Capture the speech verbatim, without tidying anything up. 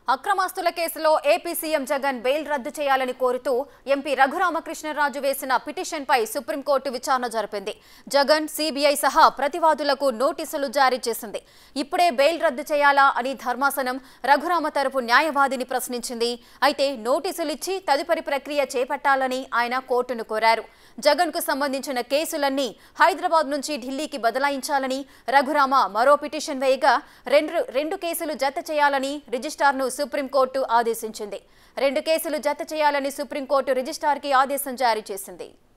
అక్రమాస్తుల కేసులో AP CM Jagan bail రద్దు చేయాలని కోరుతూ ఎంపీ రఘురామకృష్ణరాజు వేసిన పిటిషన్పై సుప్రీంకోర్టు విచారణ జరిపింది. జగన్, సీబీఐ సహా ప్రతివాదులకు నోటీసులు జారీ చేసింది. ఇప్పుడే బెయిల్ రద్దు చేయాలా అని ధర్మాసనం రఘురామ తరపు న్యాయవాదిని ప్రశ్నించింది. అయితే నోటీసులు ఇచ్చి తదుపరి ప్రక్రియ చేపట్టాలని ఆయన కోర్టును కోరారు. జగన్ కు సంబంధించిన కేసులన్నీ హైదరాబాద్ నుంచి ఢిల్లీకి బదలాయించాలని రఘురామ మరో పిటిషన్ వేయగా రెండు రెండు కేసులు జత చేయాలని రిజిస్ట్రార్ను సుప్రీంకోర్టు ఆదేశించింది. రెండు కేసులు జత చేయాలని సుప్రీంకోర్టు రిజిస్ట్రార్కి ఆదేశం జారీ చేసింది.